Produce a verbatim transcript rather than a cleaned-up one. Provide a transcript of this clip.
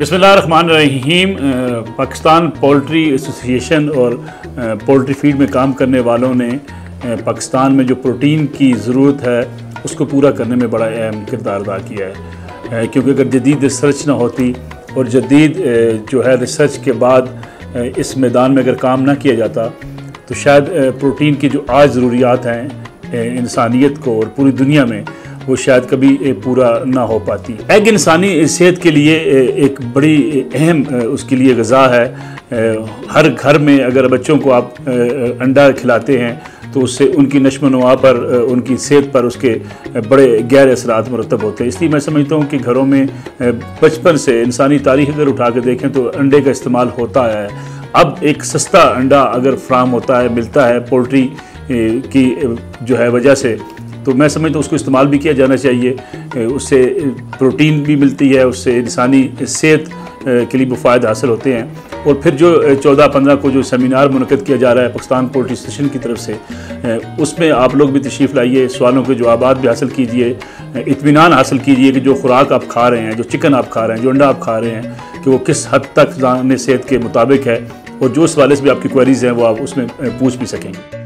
बिस्मिल्लाहिर्रहमानिर्रहीम। Pakistan poultry association और poultry feed में काम करने वालों ने पाकिस्तान में जो प्रोटीन की ज़रूरत है उसको पूरा करने में बड़ा अहम किरदार अदा किया है, क्योंकि अगर जदीद रिसर्च ना होती और जदीद जो है रिसर्च के बाद इस मैदान में अगर काम ना किया जाता तो शायद प्रोटीन की जो आज ज़रूरियात हैं इंसानियत को और पूरी दुनिया में वो शायद कभी पूरा ना हो पाती। एग इंसानी सेहत के लिए एक बड़ी अहम उसके लिए ग़िज़ा है। हर घर में अगर बच्चों को आप अंडा खिलाते हैं तो उससे उनकी नश्व नुमा पर, उनकी सेहत पर उसके बड़े गहरे असरात मुरतब होते हैं। इसलिए मैं समझता हूँ कि घरों में बचपन से इंसानी तारीख़ अगर उठा के देखें तो अंडे का इस्तेमाल होता है। अब एक सस्ता अंडा अगर फ्राहम होता है, मिलता है पोल्ट्री की जो है वजह से, तो मैं समझता हूँ उसको इस्तेमाल भी किया जाना चाहिए। उससे प्रोटीन भी मिलती है, उससे इंसानी सेहत के लिए फ़ायदे हासिल होते हैं। और फिर जो चौदह पंद्रह को जो सेमिनार मुनक़्क़द किया जा रहा है पाकिस्तान पोल्ट्री एसोसिएशन की तरफ से, उसमें आप लोग भी तशरीफ़ लाइए, सवालों के जवाबात भी हासिल कीजिए, इत्मीनान हासिल कीजिए कि जो खुराक आप खा रहे हैं, जो चिकन आप खा रहे हैं, जो अंडा आप खा रहे हैं, कि वो किस हद तक ज़ान सेहत के मुताबिक है, और जो उस वाले से भी आपकी क्वेरीज़ हैं वो आप उसमें पूछ भी सकेंगे।